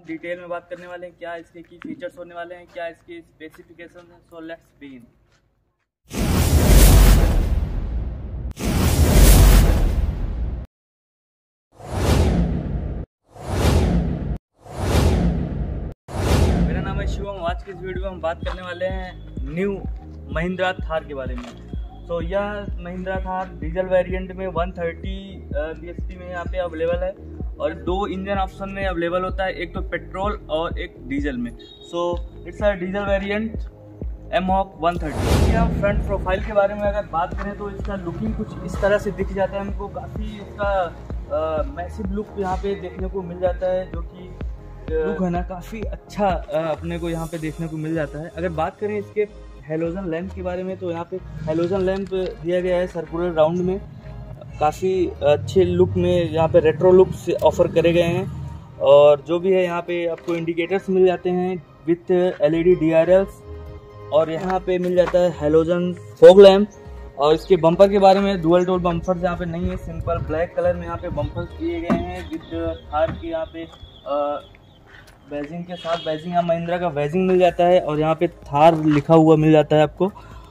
Detail में बात करने वाले हैं, क्या इसके की फीचर्स होने वाले हैं, क्या इसके स्पेसिफिकेशन हैं। So let's begin. मेरा नाम है शिवम। आज की इस वीडियो में हम बात करने वाले हैं न्यू महिंद्रा थार के बारे में। तो यह महिंद्रा थार डीजल वेरिएंट में 130 bhp में यहाँ पे अवेलेबल है और दो इंजन ऑप्शन में अवेलेबल होता है, एक तो पेट्रोल और एक डीजल में। So it's a diesel variant mHawk 130। या फ्रंट प्रोफाइल के बारे में अगर बात करें तो इसका लुकिंग कुछ इस तरह से दिख जाता है हमको। काफ़ी इसका मैसिव लुक यहाँ पे देखने को मिल जाता है, जो कि लुक है ना काफ़ी अच्छा अपने को यहाँ पे देखने को मिल जाता है। अगर बात करें इसके हेलोजन लैंप के बारे में तो यहाँ पे हेलोजन लैंप दिया गया है सर्कुलर राउंड में, काफ़ी अच्छे लुक में यहाँ पे रेट्रो लुक से ऑफर करे गए हैं। और जो भी है यहाँ पे आपको इंडिकेटर्स मिल जाते हैं विथ LED DRLs और यहाँ पे मिल जाता है हेलोजन फॉग लैंप। और इसके बम्पर के बारे में डुअल टोन बम्पर्स यहाँ पे नहीं है, सिंपल ब्लैक कलर में यहाँ पे बम्पर्स दिए गए हैं विथ थार की यहाँ पे बैजिंग के साथ। बैजिंग यहाँ महिंद्रा का बैजिंग मिल जाता है और यहाँ पे थार लिखा हुआ मिल जाता है आपको।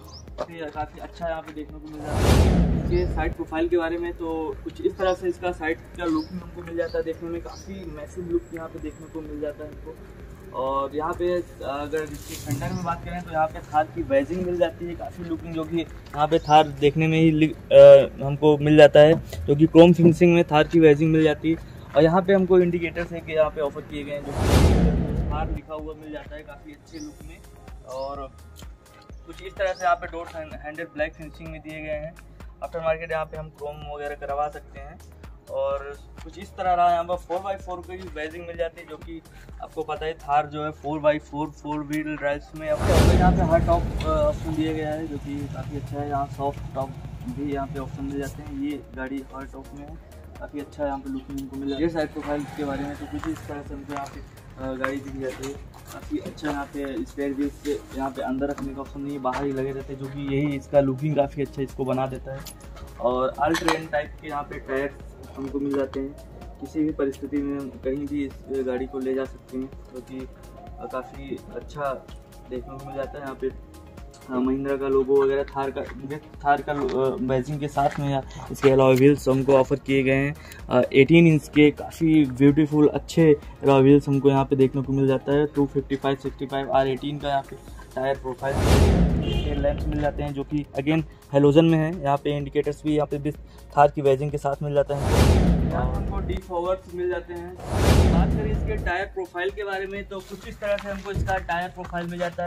काफ़ी अच्छा यहाँ पे देखने को मिल जाता है। इसके साइड प्रोफाइल के बारे में तो कुछ इस तरह से इसका साइड का लुक हमको मिल जाता है, देखने में काफ़ी मैसिव लुक यहाँ पे देखने को मिल जाता है हमको। और यहाँ पे अगर इसके फेंडर में बात करें तो यहाँ पे थार की बैजिंग मिल जाती है, काफ़ी लुकिंग, जो कि यहाँ पे थार देखने में ही हमको मिल जाता है, जो कि क्रोम फिनिशिंग में थार की बैजिंग मिल जाती है। और यहाँ पे हमको इंडिकेटर्स है कि यहाँ पे ऑफर किए गए हैं, जो कि थार लिखा हुआ मिल जाता है काफ़ी अच्छे लुक में। और कुछ इस तरह से यहाँ पे डोर हैंडल ब्लैक फिनिशिंग में दिए गए हैं। आफ्टर मार्केट यहाँ पे हम क्रोम वगैरह करवा सकते हैं। और कुछ इस तरह रहा, यहाँ पर 4x4 की बैजिंग मिल जाती है, जो कि आपको पता है थार जो है 4x4 4 व्हील ड्राइव्स में यहाँ पे हर टॉप ऑप्शन दिया गया है, जो कि काफ़ी अच्छा है। यहाँ सॉफ्ट टॉप भी यहाँ पे ऑप्शन मिल जाते हैं। ये गाड़ी हर टॉप में है, काफ़ी अच्छा यहाँ पे लुकिंग हमको मिल जाती है। ये साइड प्रोफाइल के बारे में तो कुछ इस तरह से हमको यहाँ पे गाड़ी दिख जाती है, काफ़ी अच्छा। यहाँ पे स्पेयर व्हील्स के यहाँ पे अंदर रखने का ऑप्शन नहीं है, बाहर ही लगे रहते हैं, जो कि यही इसका लुकिंग काफ़ी अच्छा इसको बना देता है। और ऑल ट्रेन टाइप के यहाँ पे टायर हमको मिल जाते हैं, किसी भी परिस्थिति में कहीं भी इस गाड़ी को ले जा सकते हैं, जो कि काफ़ी अच्छा देखने को मिल जाता है। यहाँ पे महिंद्रा का लोगो वगैरह थार का बैजिंग के साथ में इसके अलॉय व्हील्स हमको ऑफर किए गए हैं। 18 इंच के काफ़ी ब्यूटीफुल अच्छे अलॉय व्हील्स हमको यहाँ पे देखने को मिल जाता है। 255/65 R18 का यहाँ पे टायर प्रोफाइल लैंप्स मिल जाते हैं, जो कि अगेन हेलोजन में है। यहाँ पे इंडिकेटर्स भी यहाँ पे थार की बैजिंग के साथ मिल जाता है। यहाँ पे हमको डी फॉवर्ड्स मिल जाते हैं। बात करें इसके टायर प्रोफाइल के बारे में तो कुछ इस तरह से हमको इसका टायर प्रोफाइल मिल जाता है।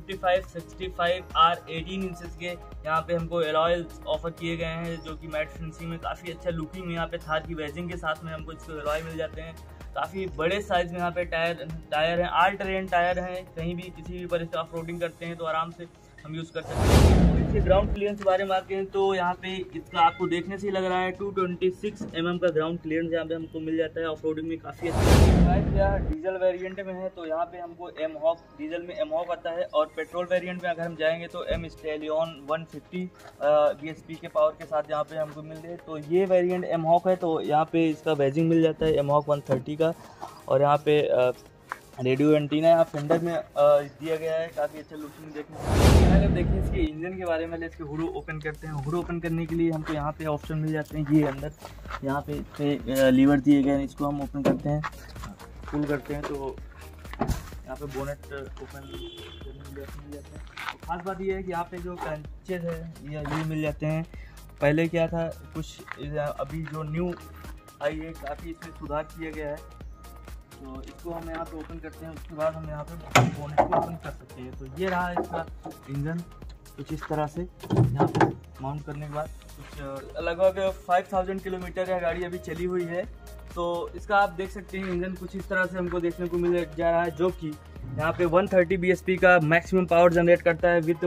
255/65 R18 इंचेस के यहाँ पे हमको अलॉयल्स ऑफर किए गए हैं, जो कि मैट फिनिशिंग में काफ़ी अच्छा लुकिंग में यहाँ पे थार की बैजिंग के साथ में हमको इसके अलॉय मिल जाते हैं। काफ़ी बड़े साइज में यहाँ पे टायर हैं, ऑल टेरेन टायर हैं, कहीं भी किसी भी परिस्थिति ऑफ रोडिंग करते हैं तो आराम से हम यूज़ कर सकते हैं। इसके ग्राउंड क्लियरेंस के बारे में बात करें तो यहाँ पे इसका आपको देखने से ही लग रहा है 226 mm का ग्राउंड क्लियरेंस यहाँ पे हमको मिल जाता है। ऑफ रोडिंग में काफ़ी अच्छा है। यह डीजल वेरिएंट में है तो यहाँ पे हमको एमहॉक डीजल में एमहॉक आता है, और पेट्रोल वेरिएंट में अगर हम जाएंगे तो एम स्टैलियन 150 bhp के पावर के साथ यहाँ पे हमको मिल रही है। तो ये वेरिएंट एमहॉक है, तो यहाँ पे इसका बैजिंग मिल जाता है एमहॉक 130 का। और यहाँ पे रेडियो एंटीना यहाँ फेंडर में दिया गया है, काफ़ी अच्छा लुकिंग देखने को। अगर देखें इसके इंजन के बारे में, इसके हुड ओपन करते हैं। हुड ओपन करने के लिए हमको यहाँ पे ऑप्शन मिल जाते हैं, ये अंदर यहाँ पे लीवर दिए गए हैं, इसको हम ओपन करते हैं, पुल करते हैं तो यहाँ पे बोनेट ओपन मिल जाते हैं। तो खास बात ये है कि यहाँ पे जो क्रंचेज है ये मिल जाते हैं। पहले क्या था कुछ, अभी जो न्यू आई है काफ़ी इसमें सुधार किया गया है। तो इसको हम यहाँ पे ओपन करते हैं, उसके बाद हम यहाँ पे बोनेट को ओपन कर सकते हैं। तो ये रहा इसका इंजन कुछ इस तरह से। यहाँ पे माउंट करने के बाद कुछ लगभग 5000 किलोमीटर है गाड़ी अभी चली हुई है। तो इसका आप देख सकते हैं इंजन कुछ इस तरह से हमको देखने को मिल जा रहा है, जो कि यहाँ पे 130 bhp का मैक्सिमम पावर जनरेट करता है विद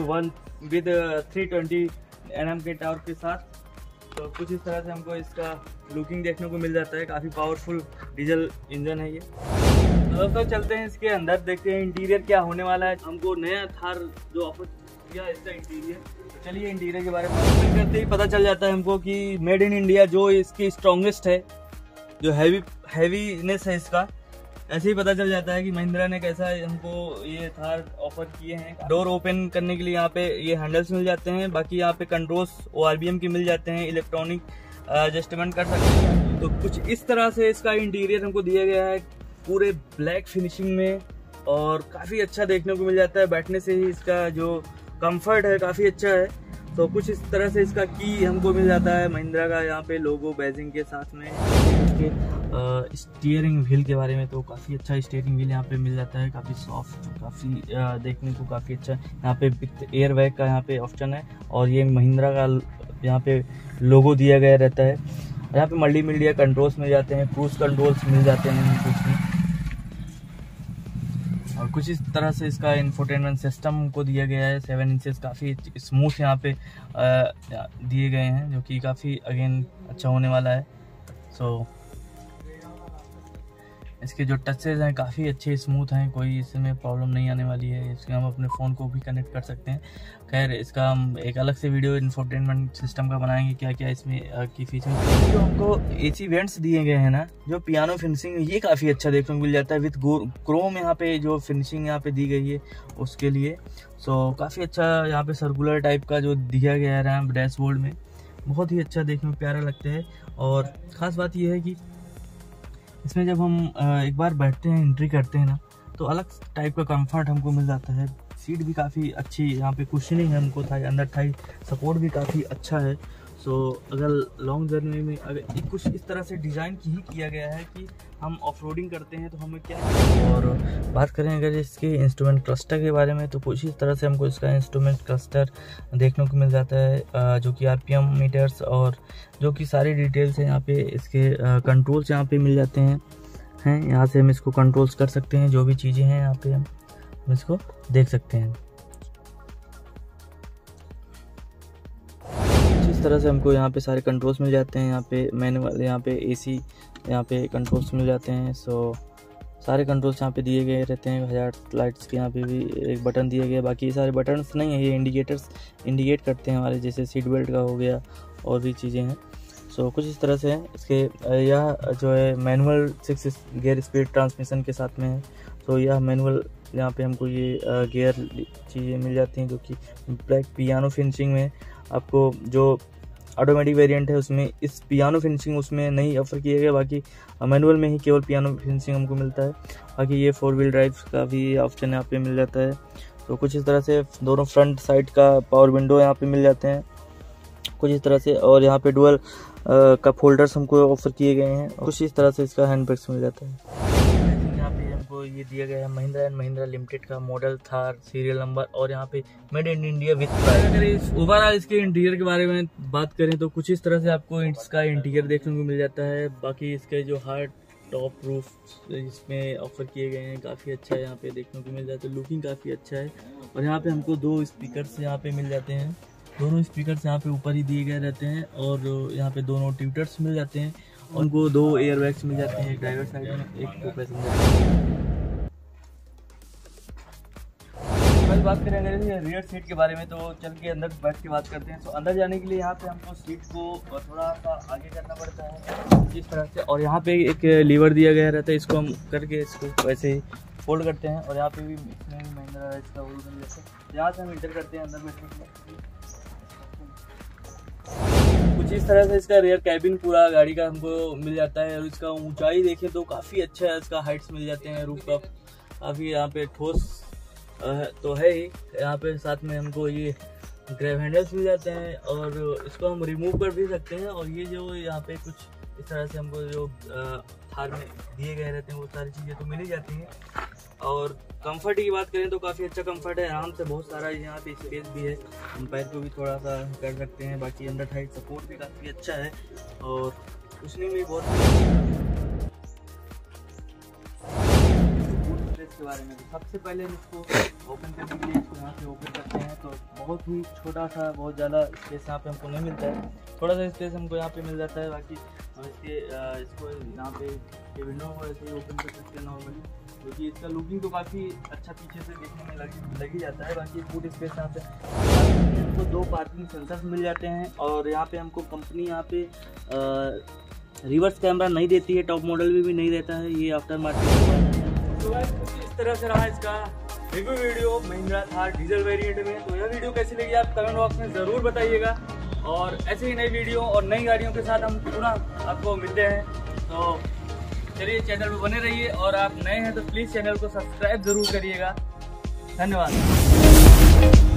320 Nm के टावर के साथ। तो कुछ इस तरह से हमको इसका लुकिंग देखने को मिल जाता है, काफ़ी पावरफुल डीजल इंजन है ये। तो दोस्तों चलते हैं इसके अंदर, देखते हैं इंटीरियर क्या होने वाला है। हमको नया थार जो ऑफर किया इसका इंटीरियर, तो चलिए इंटीरियर के बारे में बात करते ही पता चल जाता है हमको कि मेड इन इंडिया जो इसकी स्ट्रॉन्गेस्ट है, जो हैवीनेस है इसका, ऐसे ही पता चल जाता है कि महिंद्रा ने कैसा हमको ये थार ऑफर किए हैं। डोर ओपन करने के लिए यहाँ पे ये हैंडल्स मिल जाते हैं, बाकी यहाँ पे कंट्रोल्स ORBM के मिल जाते हैं, इलेक्ट्रॉनिक एडजस्टमेंट कर सकते हैं। तो कुछ इस तरह से इसका इंटीरियर हमको दिया गया है पूरे ब्लैक फिनिशिंग में, और काफ़ी अच्छा देखने को मिल जाता है। बैठने से ही इसका जो कंफर्ट है काफ़ी अच्छा है। तो कुछ इस तरह से इसका की हमको मिल जाता है महिंद्रा का, यहाँ पे लोगो बैजिंग के साथ में। इसके स्टीयरिंग व्हील के बारे में तो काफ़ी अच्छा स्टीयरिंग व्हील यहाँ पे मिल जाता है, काफ़ी सॉफ्ट, काफ़ी देखने को काफ़ी अच्छा। यहाँ पे विथ एयर बैग का यहाँ पे ऑप्शन है, और ये महिंद्रा का यहाँ पे लोगो दिया गया रहता है। यहाँ पे मल्टीमीडिया कंट्रोल्स मिल जाते हैं, क्रूज कंट्रोल्स मिल जाते हैं कुछ में, और कुछ इस तरह से इसका इंफोटेनमेंट सिस्टम को दिया गया है। 7 इंचेस काफ़ी स्मूथ यहाँ पे दिए गए हैं, जो कि काफ़ी अगेन अच्छा होने वाला है। सो इसके जो टचेज हैं काफ़ी अच्छे स्मूथ हैं, कोई इसमें प्रॉब्लम नहीं आने वाली है। इसके हम अपने फ़ोन को भी कनेक्ट कर सकते हैं। खैर, इसका हम एक अलग से वीडियो इंफोटेनमेंट सिस्टम का बनाएंगे, क्या क्या इसमें की फीचर। जो हमको AC वेंट्स दिए गए हैं ना, जो पियानो फिनिशिंग, ये काफ़ी अच्छा देखने को मिल जाता है विथ क्रोम। यहाँ पे जो फिनिशिंग यहाँ पे दी गई है उसके लिए, सो काफ़ी अच्छा यहाँ पे सर्कुलर टाइप का जो दिया गया है रैम्प डैशबोर्ड में, बहुत ही अच्छा देखने में प्यारा लगता है। और ख़ास बात यह है कि इसमें जब हम एक बार बैठते हैं, एंट्री करते हैं ना, तो अलग टाइप का कंफर्ट हमको मिल जाता है। सीट भी काफ़ी अच्छी यहाँ पे कुशनिंग है हमको, थाई अंदर थाई सपोर्ट भी काफ़ी अच्छा है। सो अगर लॉन्ग जर्नी में अगर कुछ इस तरह से डिज़ाइन ही किया गया है कि हम ऑफ रोडिंग करते हैं तो हमें क्या। और बात करें अगर इसके इंस्ट्रूमेंट क्लस्टर के बारे में, तो कुछ इस तरह से हमको इसका इंस्ट्रूमेंट क्लस्टर देखने को मिल जाता है, जो कि RPM मीटर्स और जो कि सारी डिटेल्स हैं यहाँ पे। इसके कंट्रोल्स यहाँ पे मिल जाते हैं यहाँ से हम इसको कंट्रोल्स कर सकते हैं, जो भी चीज़ें हैं यहाँ पे हम इसको देख सकते हैं। इस तरह से हमको यहाँ पे सारे कंट्रोल्स मिल जाते हैं। यहाँ पे मैनुअल, यहाँ पे AC, यहाँ पे कंट्रोल्स मिल जाते हैं। सो सारे कंट्रोल्स यहाँ पे दिए गए रहते हैं। हजार्ड लाइट्स के यहाँ पे भी एक बटन दिया गया, बाकी सारे बटन्स नहीं है, ये इंडिकेटर्स इंडिकेट करते हैं हमारे, जैसे सीट बेल्ट का हो गया और भी चीज़ें हैं। सो कुछ इस तरह से है। इसके यह जो है मैनुअल 6 गियर स्पीड ट्रांसमिशन के साथ में है। तो यह मैनुअल यहाँ पे हमको ये गियर चीज़ें मिल जाती हैं, जो कि ब्लैक पियानो फिनिशिंग में। आपको जो ऑटोमेटिक वेरिएंट है उसमें इस पियानो फिनिशिंग उसमें नहीं ऑफर किया गया, बाकी मैनुअल में ही केवल पियानो फिनिशिंग हमको मिलता है। बाकी ये 4 व्हील ड्राइव का भी ऑप्शन यहाँ पे मिल जाता है। तो कुछ इस तरह से दोनों फ्रंट साइड का पावर विंडो यहाँ पे मिल जाते हैं कुछ इस तरह से, और यहाँ पे डुअल कप होल्डर्स हमको ऑफर किए गए हैं। कुछ इस तरह से इसका हैंड ब्रेक्स मिल जाता है। यहाँ पे हमको ये दिया गया है महिंद्रा एंड महिंद्रा लिमिटेड का मॉडल थार सीरियल नंबर, और यहाँ पे made in India with price. अगर इस ओवरऑल इसके इंटीरियर के बारे में बात करें तो कुछ इस तरह से आपको इसका इंटीरियर देखने को मिल जाता है। बाकी इसके जो हार्ड टॉप रूफ इसमें ऑफर किए गए हैं काफ़ी अच्छा है, यहाँ पे देखने को मिल जाता है। लुकिंग काफ़ी अच्छा है। और यहाँ पे हमको 2 स्पीकर्स यहाँ पे मिल जाते हैं, दोनों स्पीकर्स यहाँ पे ऊपर ही दिए गए रहते हैं, और यहाँ पे दोनों ट्यूटर्स मिल जाते हैं। उनको 2 एयर बैग्स मिल जाते हैं, एक ड्राइवर साइड में, एक को पैसेंजर। बात करें अगर रियर सीट के बारे में, तो चल के अंदर बैठ के बात करते हैं। तो अंदर जाने के लिए यहाँ पे हमको सीट को थोड़ा सा आगे करना पड़ता है इस तरह से, और यहाँ पे एक लीवर दिया गया रहता है, इसको हम करके इसको वैसे ही फोल्ड करते हैं। और यहाँ पे भी इसमें महिंद्रा इसका ओरिजिनल जैसे यहाँ से हम इंटर करते हैं अंदर बैठने के लिए। कुछ इस तरह से इसका रियर कैबिन पूरा गाड़ी का हमको मिल जाता है, और इसका ऊंचाई देखें तो काफ़ी अच्छा है। इसका हाइट्स मिल जाते हैं, रूफ टॉप काफ़ी यहाँ पे ठोस तो है ही। यहाँ पे साथ में हमको ये ग्रैब हैंडल्स मिल जाते हैं, और इसको हम रिमूव कर भी सकते हैं। और ये जो यहाँ पे कुछ इस तरह से हमको जो थार में दिए गए रहते हैं वो सारी चीज़ें तो मिल ही जाती हैं। और कंफर्ट की बात करें तो काफ़ी अच्छा कंफर्ट है, आराम से बहुत सारा यहाँ पे स्पेस भी है, हम पैर को भी थोड़ा सा कर सकते हैं। बाकी अंडर थाई सपोर्ट भी काफ़ी अच्छा है, और कुशनिंग भी बहुत। के बारे में तो सबसे पहले हम इसको ओपन करने के लिए इसको यहाँ से ओपन करते हैं, तो बहुत ही छोटा सा, बहुत ज़्यादा स्पेस यहाँ पे हमको नहीं मिलता है, थोड़ा सा स्पेस हमको यहाँ पे मिल जाता है। बाकी हम इसको यहाँ पे विंडो को ऐसे ही ओपन कर सकते हैं नॉर्मली, क्योंकि इसका लुकिंग तो काफ़ी अच्छा पीछे से देखने में लग ही जाता है। बाकी फुट स्पेस यहाँ पे हमको 2 पार्किंग सेंसर्स मिल जाते हैं, और यहाँ पे हमको कंपनी यहाँ पे रिवर्स कैमरा नहीं देती है, टॉप मॉडल में भी नहीं देता है, ये आफ्टर मार्केट तो गाइस कुछ इस तरह से रहा इसका review video Mahindra Thar diesel variant में। तो यह वीडियो कैसी लगी आप कमेंट बॉक्स में ज़रूर बताइएगा, और ऐसे ही नई वीडियो और नई गाड़ियों के साथ हम पुनः आपको मिलते हैं। तो चलिए चैनल पर बने रहिए, और आप नए हैं तो प्लीज़ चैनल को सब्सक्राइब ज़रूर करिएगा। धन्यवाद।